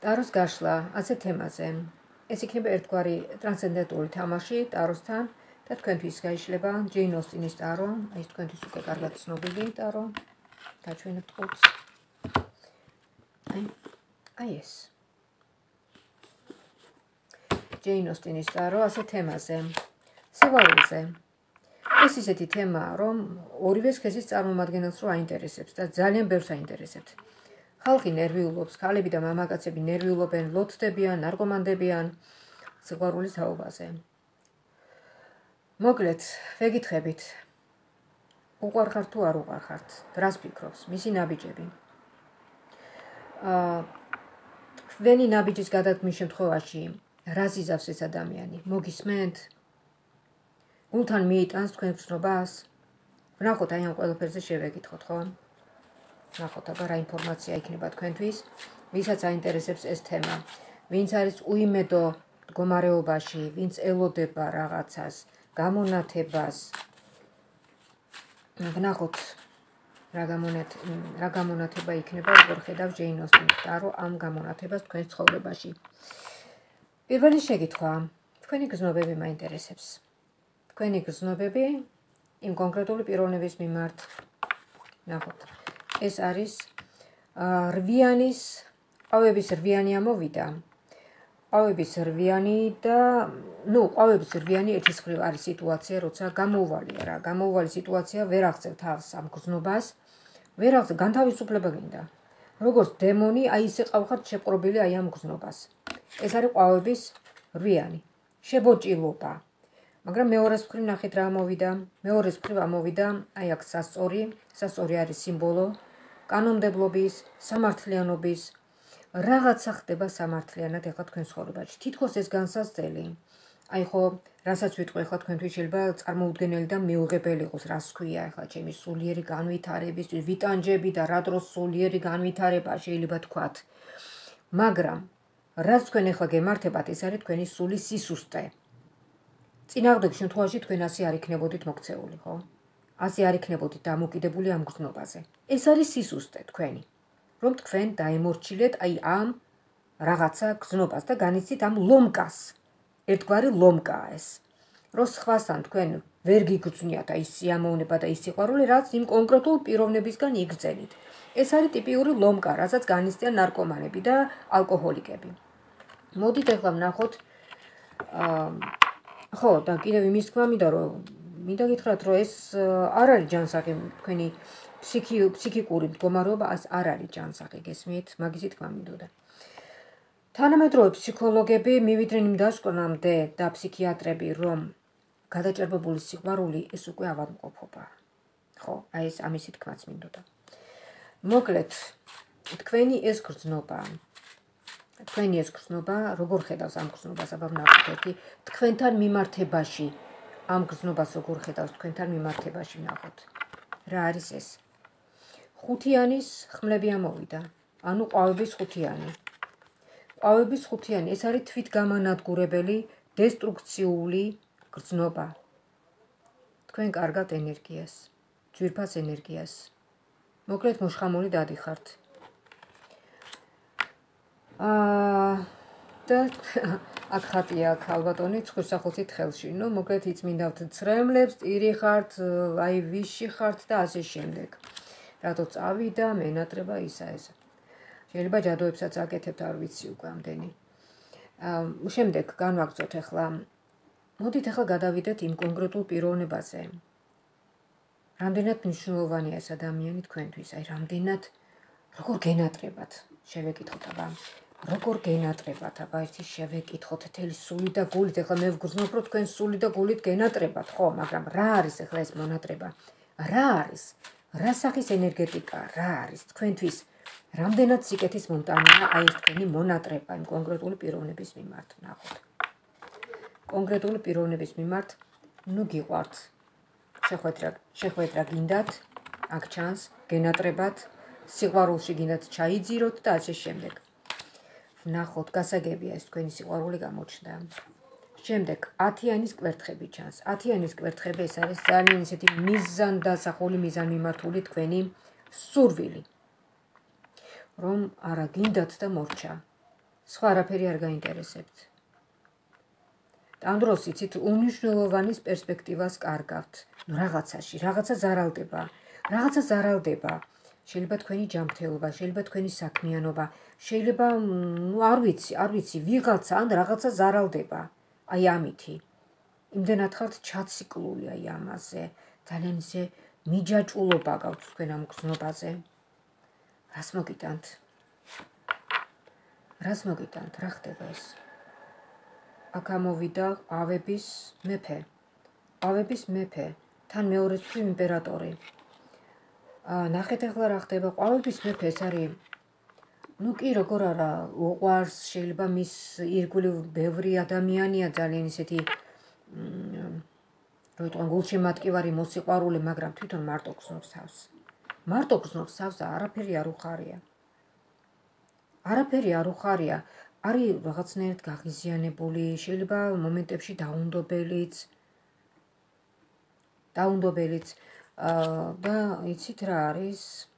ტაროს გაშლა ასე თემაზე. ეს იქნება ერთგვარი ტრანსცენდენტული თამაში ტაროსთან და თქვენთვის გაიშლება ჯეინ ოსტინის ტარო, ეს თქვენთვის უკვე კარგად ცნობილი ტარო. გაჩვენებთ ყუთს. აი ეს. ჯეინ ოსტინის ტარო ასე თემაზე. სიყვარულზე. ეს ისეთი თემაა, რომ ორივე სქესის წარმომადგენელს რო აინტერესებს და ძალიან ბევრს აინტერესებთ. ხალხი ნერვიულობს, ქალები და მამაკაცები ნერვიულობენ, ლოცდებიან, ნარკომანდებიან სიყვარულის თაობაზე. მოკლედ, ვეკითხებით. უყვარხართ თუ არ უყვარხართ? რას ფიქრობს? მისი ნაბიჯები. თქვენი ნაბიჯის გადადგმის შემთხვევაში რას იზავს ეს ადამიანი? მოგისმენთ? გულთან მიიტანს თქვენ გრძნობას? ვნახოთ აი ამ ყველაფერზე შევეკითხოთ, ხო? ვნახოთ აბა რა ინფორმაცია იქნება თქვენთვის, ვისაც აინტერესებს ეს თემა. ვინც არის უიმედო მდგომარეობაში, ვინც ელოდება რაღაცას, გამონათებას. ვნახოთ რა გამონათება იქნება, როგორ ხედავს ჯეინ ოსტინის ტარო ამ გამონათებას თქვენს ცხოვრებაში. პირველი შეკითხვა, თქვენი გრძნობები მაინტერესებს. თქვენი გრძნობები იმ კონკრეტული პიროვნების მიმართ. ნახოთ. ეს არის ყავების რვიანი ამოვიდა. ყავების რვიანი და ყავების რვიანი ერთის მხრივ არის სიტუაცია, როცა გამოუვალია რა. გამოუვალი სიტუაცია, ვერ აღწევ თავს ამ გრძნობას, ვერ აღწევ, განთავისუფლება გინდა. როგორც დემონი, აი ისე ყავხართ შეპყრობილი აი ამ გრძნობას. ეს არის ყავების რვიანი. შებოჭილობა. მაგრამ მეორეს მხრივ ნახეთ რა ამოვიდა. მეორეს მხრივ ამოვიდა, აი აქ სასწორი. სასწორი არის სიმბოლო კანონმდებლობის, სამართლიანობის. რაღაცა ხდება სამართლიანად ეხლა თქვენ ცხოვრებაში. თითქოს ეს განსაზღვრელი. აი ხო, რასაც ვიტყვი ეხლა თქვენთვის შეიძლება წარმოუდგენელი და მიუღებელი იყოს, რას ქვია ეხლა ჩემი სულიერი განვითარებისთვის, ვიტანჯები და რა დროს სულიერი განვითარება შეიძლება თქვათ. მაგრამ რაც თქვენ ეხლა გემართებათ, ეს არის თქვენი სულის სისუსტე. წინააღმდეგ შემთხვევაში თქვენ ასე არ იქნებოდით მოქცეული, ხო? ასე არ იქნებოდით დამოკიდებული ამ გრძნობაზე. ეს არის სისუსტე თქვენი, რომ თქვენ დაემორჩილეთ აი ამ რაღაცა გრძნობას და განიცდით ამ ლომკას. ერთგვარი ლომკაა ეს. რომ სხვასთან თქვენ ვერ გიგრძნიათ აი სიამოვნება და ის სიყვარული, რაც იმ კონკრეტულ პიროვნებისგან იგრძენით. ეს არის ტიპიური ლომკა, რასაც განიცდიან ნარკომანები და ალკოჰოლიკები. მოდით ახლა ვნახოთ ხო, და კიდევ იმის თქმა მინდა გითხრათ, რომ ეს არ არის ჯანსაღი თქვენი ფსიქიკური მდგომარეობა არ არის ჯანსაღი, გესმით? მაგისი თქმა მინდოდა. თანამედროვე ფსიქოლოგები მივიდნენ იმ დასკვნამდე და ფსიქიატრები, რომ გადაჭარბებული სიყვარული ეს უკვე ავადმყოფობაა. ხო, აი ეს ამისი თქმაც მინდოდა. მოკლედ, თქვენი ეს გრძნობა, როგორ ხედავს ამ გრძნობას, აბა ვნახოთ ერთი, თქვენთან მიმართებაში, ამ გრძნობას როგორ ხედავს თქვენთან მიმართებაში ვნახოთ. რა არის ეს? ხუთიანის ხმლები ამოვიდა, ანუ ყავების ხუთიანი. ყავების ხუთიანი, ეს არის თვითგამანადგურებელი, დესტრუქციული გრძნობა. თქვენ კარგავთ ენერგიას, ძვირფას ენერგიას. მოკლედ მოშხამული დადიხართ. და აქ ხატია აქ ალბატონი ცხვირსახელსით ხელში. მოკლედ იწმინდავთ ცრემლებს, ტირი ხართ, აი ვიში ხართ და ასე შემდეგ. რატო წავიდა, მენატრება ისა ესა. შეიძლება ჯადოებსაც აკეთებთ, არ ვიცი უკვე ამდენი. შემდეგ განვაგრძოთ ახლა. მოდით ახლა გადავიდეთ იმ კონკრეტულ პიროვნებაზე. რამდენად მნიშვნელოვანია ეს ადამიანი თქვენთვის, აი რამდენად როგორ გენატრებათ, შევეკითხოთ აბა. როგორ გენატრებათ, აბა ერთი შევეკითხოთ თელი სული და გულით, ახლა მე ვგრძნობ, რომ თქვენ სული და გულით გენატრებათ, ხო, მაგრამ რა არის ახლა ეს მონატრება? რა არის? რა სახის ენერგეტიკა, რა არის თქვენთვის? რამდენად სიკეთის მომტანია აი ეს თქვენი მონატრება იმ კონკრეტული პიროვნების მიმართ, ნახოთ. კონკრეტული პიროვნების მიმართ, გიყვართ. შეხვედრა გინდათ, აქ ჩანს, გენატრებათ, სიყვარულში გინდათ ჩაიძიროთ და ასე შემდეგ. ვნახოთ, გასაგებია ეს თქვენი სიყვარული გამოჩნდა. შემდეგ 10-იანის კვერთხები ჩანს. 10-იანის კვერთხები ეს არის ძალიან ისეთი მიზანდასახული, მიზანმიმართული თქვენი სურვილი. რომ არა გინდათ და მორჩა. სხვა არაფერი არ გაინტერესებთ. ამ დროს იცით უნიშნულოვანის პერსპექტივას კარგავთ. რაღაცაში, რაღაცა ზარალდება. შეიძლება თქვენი ჯანმრთელობა, შეიძლება თქვენი საქმიანობა, შეიძლება არ ვიცი, ვიღაცა ან რაღაცა ზარალდება. აი ამითი. იმდენად ხართ ჩაციკლული აი ამაზე. ძალიან ისე მიჯაჭულობა გაქვთ თქვენ ამ გზნობაზე. რას მოგიტანთ? რა ხდება ეს? აქ ამოვიდა ყავების მეფე, თან მეორესწლი იმპერატორი. ნახეთ ახლა რა ხდება, ყავების მეფე ეს არის კი როგორ არა, უყვარს, შეიძლება მის ირგვლივ ბევრი ადამიანია ძალიან ისეთი რო იტყვიან გულშემატკივარი მოსიყვარული, მაგრამ თვითონ მარტო გრძნობს თავს და არაფერი არ უხარია. არის რაღაცნაირად გაღიზიანებული, შეიძლება მომენტებში დაუნდობელიც და იცით რა არის?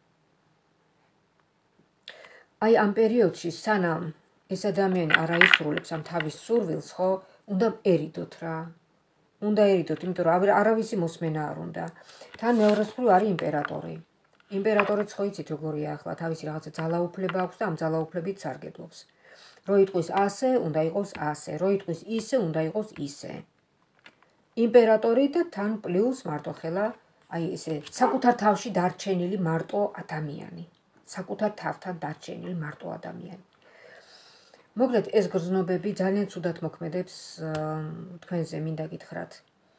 აი ამ პერიოდში სანამ ეს ადამიანი არ აისრულებს ამ თავის სურვილს, ხო, უნდა ერიდოთ რა. იმიტომ რომ არავისი მოსმენა არ უნდა. თან მეორესწლი არის იმპერატორი. იმპერატორიც ხო იცით როგორია ახლა, თავისი რაღაცა ძალაუფლება აქვს და ამ ძალაუფლებით სარგებლობს. რო იტყვის ასე, უნდა იყოს ასე, რო იტყვის ისე, უნდა იყოს ისე. იმპერატორი და თან პლუს მარტოხელა, აი ესე საკუთარ თავში დარჩენილი მარტო ადამიანი. მოკლედ ეს გრძნობები ძალიან ცუდად მოქმედებს თქვენზე, მინდა გითხრათ.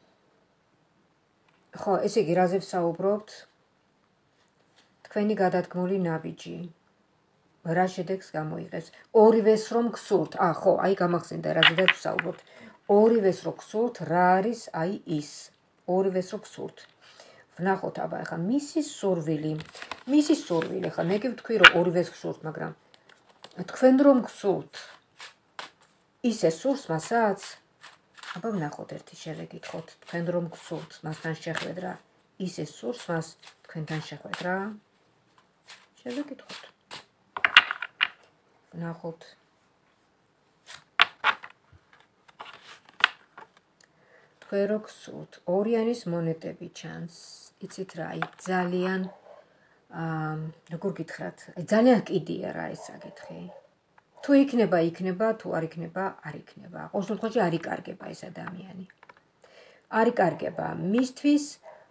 ხო, ესე იგი რაზე ვსაუბრობთ? თქვენი გადადგმული ნაბიჯი. რა შედეგს გამოიღებს? ორივეს რომ გსურთ. ხო, აი გამახსენდა რაზედაც ვსაუბრობთ. ორივეს რო გსურთ, რა არის აი ის? ორივეს რო გსურთ. ვნახოთ აბა ახლა მისი სურვილი, ახლა მე კი ვთქვი რომ ორივეს გსურთ, მაგრამ თქვენ რომ გსურთ, ისე სურს მასაც? აბა ვნახოთ ერთი შევეკითხოთ, თქვენ რომ გსურთ მასთან შეხვედრა, ისე სურს მას თქვენთან შეხვედრა? შევეკითხოთ. ვნახოთ. თქვენ რო გსურთ, ორიანის მონეტები ჩანს. იცით რა, აი ძალიან როგორ გითხრათ, ძალიან კიდია რა ეს საკითხი. თუ იქნება, თუ არ იქნება, არ იქნება. ყოველ შემთხვევაში არ იკარგება ეს ადამიანი. არ იკარგება. მისთვის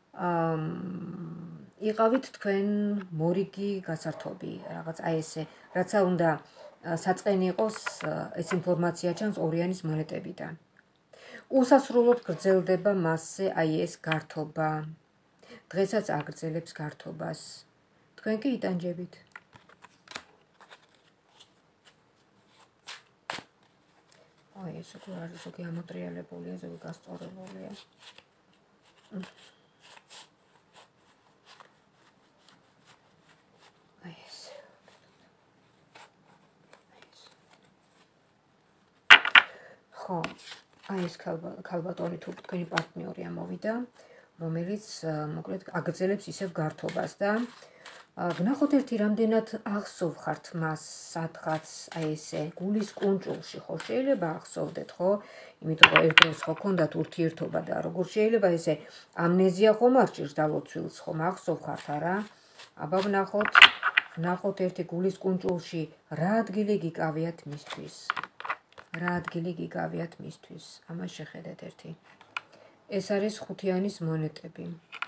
იყავით თქვენ მორიგი გასართობი, რაღაც აი ესე, რაცა უნდა საწყენი იყოს, ეს ინფორმაცია ჩანს ორიანის მონეტებიდან. უსასრულოდ გრძელდება მასზე აი ეს გართობა. დღესაც აგრძელებს გართობას. თქვენ კი იტანჯებით. აი ეს უკვე არის ზოგი ამოტრიალებულია, ზოგი გასწორებულია. აი ეს. ხო, აი ეს ქალბატონი თუ თქვენი პარტნიორი ამოვიდა, რომელიც მოკლედ აგრძელებს ისევ გართობას და ვნახოთ ერთი რამდენად აღსოვხართ მას სადღაც აი ესე გულის კუნჭულში, ხო შეიძლება აღსოვდეთ, ხო? იმიტომ რომ ერთ დროს ხო ქონდათ ურთიერთობა და როგორ შეიძლება ესე ამნეზია ხომ არ ჭირს დალოცვილს ხომ აღსოვხართ არა? აბა ვნახოთ ერთი გულის კუნჭულში რა ადგილი გიკავიათ მისთვის. ამას შეხედეთ ერთი. ეს არის ხუთიანის მონეტები.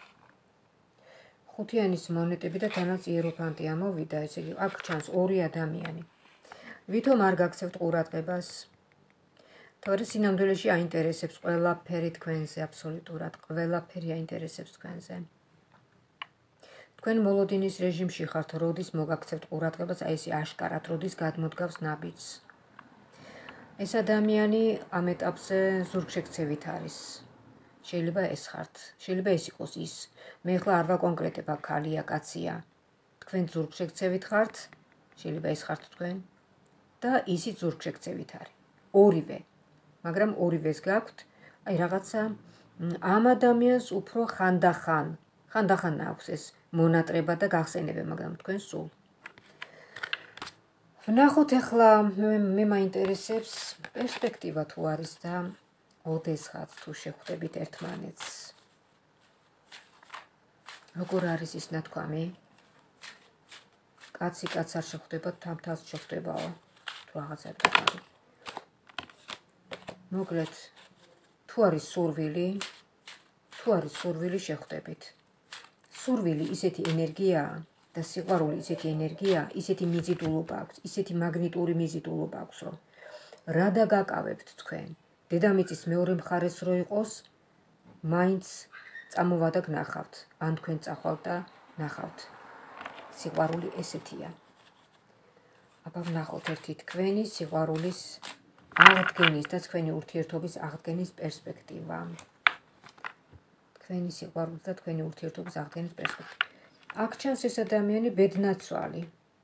და თანაც იეროფანტი ამოვიდა, ესე იგი აქ ჩანს ორი ადამიანი. ვითომ არ გაგცევთ ყურადღებას? თორე სინამდვილეში აინტერესებს ყველაფერი თქვენზე, აბსოლუტურად ყველაფერი აინტერესებს თქვენზე. თქვენ მოლოდინის რეჟიმში ხართ, როდის მოგაქცევთ ყურადღებას, აი ესე აშკარად, როდის გადმოდგავს ნაბიჯს. ეს ადამიანი ამ ეტაპზე ზურგშექცევით არის. შეიძლება ეს ხართ, შეიძლება ეს იყოს ის. მე ახლა არ ვაკონკრეტებ აქ ქალია, კაცია. თქვენ ზურგშექცევით ხართ, შეიძლება ეს ხართ თქვენ და ისიც ზურგშექცევით არის. ორივე. მაგრამ ორივეს გაქვთ, აი რაღაცა ამ ადამიანს უფრო ხანდახან აქვს ეს მონატრება და გახსენება, მაგრამ თქვენ სულ. ვნახოთ ახლა მე მაინტერესებს პერსპექტივა თუ არის და ოდესღაც თუ შეხვდებით ერთმანეთს. როგორ არის ის ნათქვამი? კაცი კაცს არ შეხვდება, თამთას შეხვდებაო. თუ რაღაცა არის. მოკლედ, თუ არის სურვილი, შეხვდებით. სურვილი ისეთი ენერგიაა და სიყვარული ისეთი ენერგია, ისეთი მიზიდულობა აქვს, ისეთი მაგნიტური მიზიდულობა აქვს, რომ რა დაგაკავებთ თქვენ? დედამიწის მეორე მხარეს რო იყოს, მაინც წამოვა და გნახავთ, ან თქვენ წახვალთ და ნახავთ. სიყვარული ესეთია. აბა ვნახოთ ერთი თქვენი სიყვარულის აღდგენის და თქვენი ურთიერთობის აღდგენის პერსპექტივა. თქვენი სიყვარულის და თქვენი ურთიერთობის აღდგენის პერსპექტივა. აქ ჩანს ეს ადამიანი ბედნაცვალი.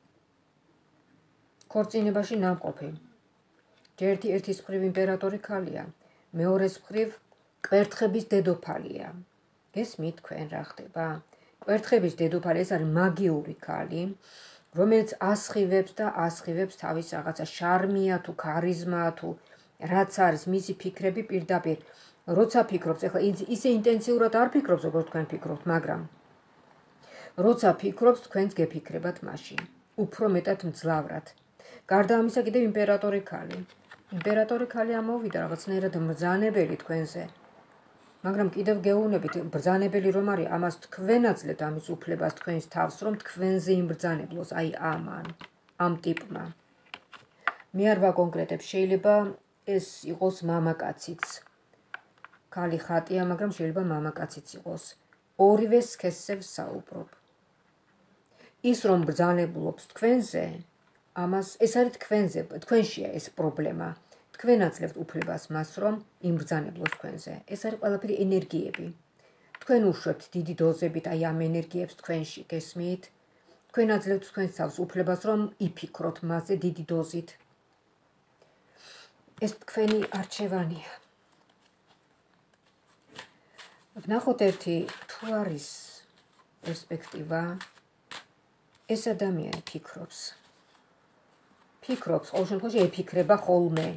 ქორწინებაში ნამყოფი. ერთის მხრივ იმპერატორი ქალია, მეორეს მხრივ კვერთხების დედოფალია. გესმით თქვენ რა ხდება? კვერთხების დედოფალი ეს არის მაგიური ქალი, რომელიც ასხივებს თავის რაღაცა შარმია თუ ქარიზმა თუ რაც არის მისი ფიქრები პირდაპირ. როცა ფიქრობს, ეხლა ისე ინტენსიურად არ ფიქრობს, როგორც თქვენ ფიქრობთ, მაგრამ როცა ფიქრობს, თქვენც გეფიქრებათ მაშინ. უფრო მეტად მძლავრად. გარდა ამისა კიდევ იმპერატორი ქალი. იმპერატორი ქალი ამოვიდა რაღაცნაირად მბრძანებელი თქვენზე. მაგრამ კიდევ გეუბნებით, ბრძანებელი რომ არის, ამას თქვენ აძლევთ ამის უფლებას თქვენს თავს, რომ თქვენზე იმბრძანებლოს, აი ამ ტიპმა. მე არ ვაკონკრეტებ, შეიძლება ეს იყოს მამაკაციც. ქალი ხატია, მაგრამ შეიძლება მამაკაციც იყოს. ორივე სქესზე ვსაუბრობ. ის რომ ბრძანებლობს თქვენზე, ამას ეს არის თქვენზე, თქვენშია ეს პრობლემა. თქვენ აძლევთ უფლებას მას, რომ იმბრძანებლოს თქვენზე. ეს არის ყველაფერი ენერგიები. თქვენ უშვებთ დიდი დოზებით აი ამ ენერგიებს თქვენში, გესმით? თქვენ აძლევთ თქვენს თავს უფლებას, რომ იფიქროთ მასზე დიდი დოზით. ეს თქვენი არჩევანია. ვნახოთ ერთი თუ არის პერსპექტივა. ეს ადამიანი ფიქრობს, ყოველ შემთხვევაში ეფიქრება ხოლმე.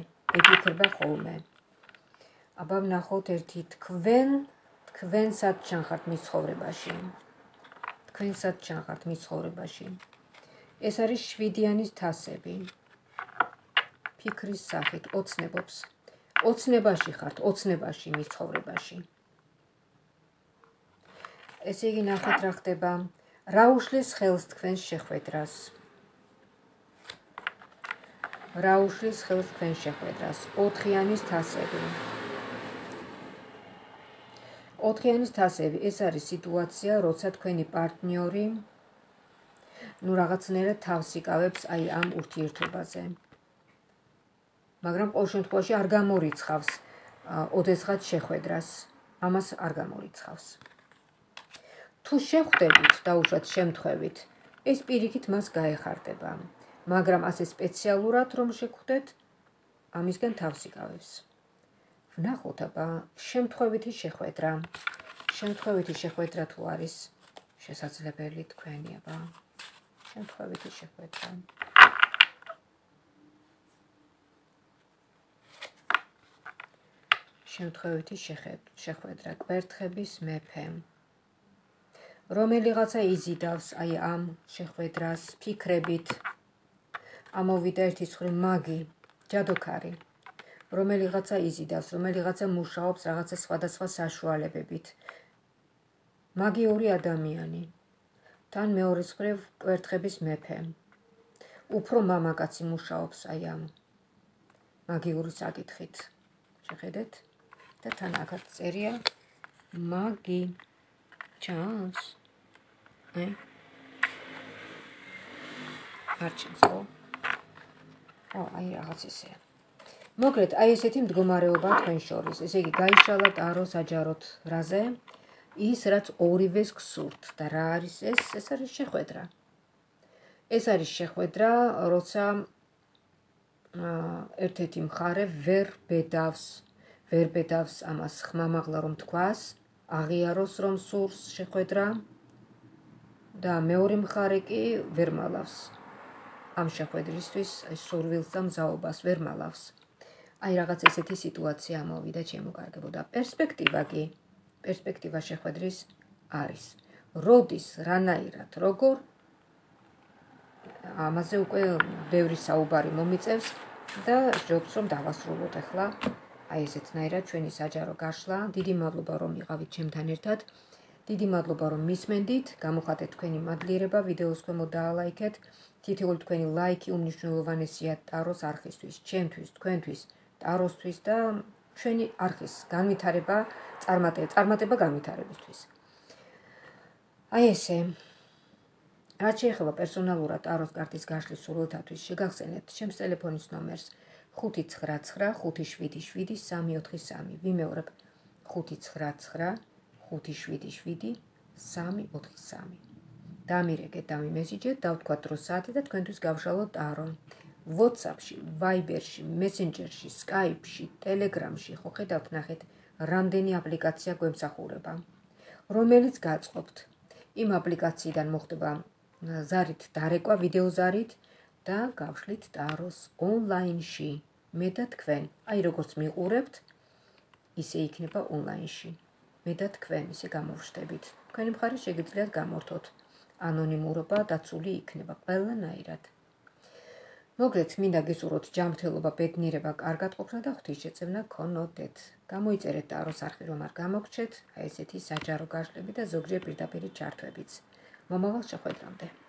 აბა ვნახოთ ერთი თქვენ სად ჩანხართ მის ცხოვრებაში. ეს არის 7-იანის თასები. ფიქრის სახით ოცნებობს. ოცნებაში ხართ, მის ცხოვრებაში. ესე იგი ნახეთ რა ხდება. რა უშლის ხელს თქვენს შეხვედრას? 4-იანის თასები. 4-იანის თასები, ეს არის სიტუაცია, როცა თქვენი პარტნიორი რაღაცნაირად თავს იკავებს აი ამ ურთიერთობაზე. მაგრამ ყოველ შემთხვევაში არ გამორიცხავს ოდესღაც შეხვედრას. ამას არ გამორიცხავს. თუ შეხვდებით დაუშვათ შემთხვევით, ეს პირიქით მას გაეხარდება. მაგრამ ასე სპეციალურად რომ შეხვდეთ, ამისგან თავს იკავებს. ვნახოთ აბა შემთხვევითი შეხვედრა. შემთხვევითი შეხვედრა თუ არის შესაძლებელი თქვენი აბა. შემთხვევითი შეხვედრა. შემთხვევითი შეხვედრა. კვერთხების მეფე. რომელიღაცა იზიდავს აი ამ შეხვედრას ფიქრებით. ამოვიდა ერთის მხრივ მაგი, ჯადოქარი. რომელიღაცა იზიდავს, რომელიღაცა მუშაობს რაღაცა სხვადასხვა საშუალებებით. მაგიური ადამიანი. თან მეორის მხრივ კვერთხების მეფე. უფრო მამაკაცი მუშაობს აი ამ მაგიური საკითხით. შეხედეთ? და თან აქაც წერია მაგი. ჩანს? არ ჩანს, ხო? აი რაღაც ესეა. მოკლედ, აი ესეთი მდგომარეობაა თქვენ შორის. ესე იგი, გაიშალათ არო საჯაროდ რაზე? ის, რაც ორივეს გსურთ. და რა არის ეს? ეს არის შეხვედრა. ეს არის შეხვედრა, როცა ერთ-ერთი მხარე ვერ ბედავს ამას ხმამაღლა რომ თქვას, აღიაროს რომ სურს შეხვედრა და მეორე მხარე კი ვერ მალავს. ამ შეხვედრისთვის სურვილს და მზაობას ვერ მალავს. აი რაღაც ესეთი სიტუაცია ამოვიდა შემოკარგებო და პერსპექტივა შეხვედრის არის. როდის, რანაირად, როგორ ამაზე უკვე ბევრი საუბარი მომიწევს და ჯობს რომ დავასრულოთ ახლა აი ესეთნაირად ჩვენი საჯარო გაშლა. დიდი მადლობა რომ იყავით ჩემთან ერთად. დიდი მადლობა რომ მისმენდით, გამოხატეთ თქვენი მადლიერება, ვიდეოს ქვემოთ დაალაიქეთ. თითოეული თქვენი ლაიქი უმნიშვნელოვანესია ტაროს არხისთვის, ჩემთვის, თქვენთვის, ტაროსთვის და ჩვენი არხის განვითარება, წარმატება განვითარებისთვის. აი ესე. რაც შეეხება პერსონალურად ტაროს კარტის გაშლის სურვილთათვის, შეგახსენებთ ჩემს ტელეფონის ნომერს 599577343. ვიმეორებ 599577343. დამირეკეთ, დამიმესიჯეთ, დავთქვათ დრო საათი და თქვენთვის გავშალოთ ტარო. WhatsApp-ში, Viber-ში, Messenger-ში, Skype-ში, Telegram-ში, ხო ხედავთ, ნახეთ, რამდენი აპლიკაცია გვემსახურება, რომელიც გაწყობთ. იმ აპლიკაციიდან მოხდება ზარით დარეკვა, ვიდეო ზარით და გავშლით ტაროს ონლაინში. მე და თქვენ, აი როგორც მიყურებთ, ისე იქნება ონლაინში. მე და თქვენ ისე გამოვშტებით. თქვენი მხარე შეგიძლიათ გამორთოთ. ანონიმურობა დაცული იქნება ყველანაირად. მოგეთ, მინდა გესურვოთ ჯანმრთელობა, ბედნიერება, კარგად ყოფნა და ღვთისშეწევნა გქონოდეთ. გამოიწერეთ ტაროს არხი რომ არ გამოგჩეთ, აი ესეთი საჯარო გაშლები და ზოგჯერ პირდაპირ ჩართვებიც. მომავალ შეხვედრამდე.